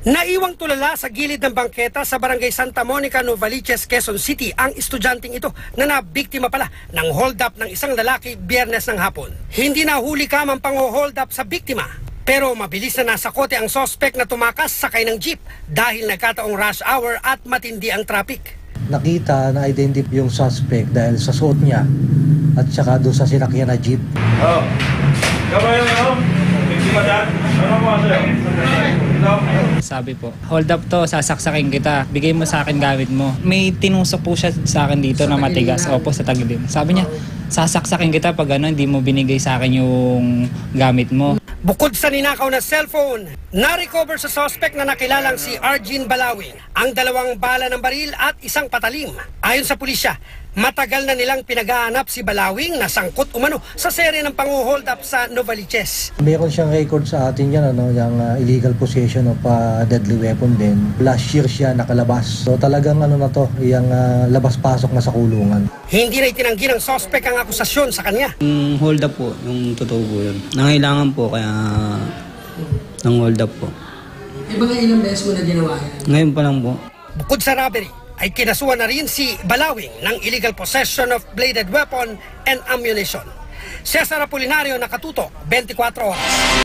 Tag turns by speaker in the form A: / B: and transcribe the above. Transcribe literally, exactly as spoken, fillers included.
A: Naiwang tulala sa gilid ng bangketa sa barangay Santa Monica, Novaliches, Quezon City ang estudyanteng ito na nabiktima pala ng hold up ng isang lalaki Biyernes ng hapon. Hindi nahuli kam ang pang-hold up sa biktima, pero mabilis na nasa kote ang sospek na tumakas sakay ng jeep dahil nagkataong rush hour at matindi ang traffic.
B: Nakita na identify yung suspect dahil sa suot niya at saka doon sa sinakyan na jeep.
C: Oh, gabay yung ano? Biktima dyan? Ano mo kasi?
D: Sabi po, hold up to, sasaksakin kita, bigay mo sa akin gamit mo. May tinusok po siya sa akin dito na matigas, opo, sa taglim. Sabi niya, sasaksakin kita pag ano, hindi mo binigay sa akin yung gamit mo.
A: Bukod sa ninakaw na cellphone, na-recover sa suspect na nakilalang si Arjin Balawing ang dalawang bala ng baril at isang patalim. Ayon sa pulisya, matagal na nilang pinag-aanap si Balawing na sangkot umano sa serye ng pang-hold up sa Novaliches.
B: Meron siyang record sa atin yan, ano, yung uh, illegal possession of uh, deadly weapon din. Last year siya nakalabas. So talagang ano na to, yung uh, labas-pasok na sa kulungan.
A: Hindi na itinanggi ng suspect ang akusasyon sa kanya.
E: Yung hold up po, yung totoo po yun. Nangailangan po kaya nang hold up po.
F: Eh baka ilang beses mo na ginawa yan?
E: Ngayon pa lang po.
A: Bukod sa robbery, ay kinasuhan na rin si Balawing ng illegal possession of bladed weapon and ammunition. Cesar Apolinario, Nakatutok, twenty-four oras.